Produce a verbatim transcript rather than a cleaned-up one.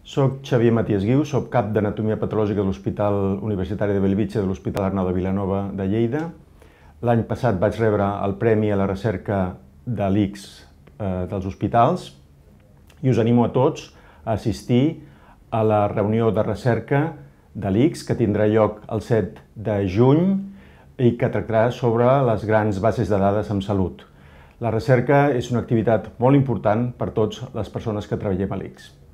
Soc Xavier Matías Guiu, soc cap d'Anatomia Patològica de l'Hospital Universitari de Bellvitge de l'Hospital Arnau de Vilanova de Lleida. L'any passat vaig rebre el Premi a la Recerca de l'I C S eh, dels hospitals i us animo a tots a assistir a la reunió de recerca de l'I C S que tindrà lloc el set de juny i que tractarà sobre les grans bases de dades en salut. La recerca és una activitat molt important per a totes les persones que treballem a l'I C S.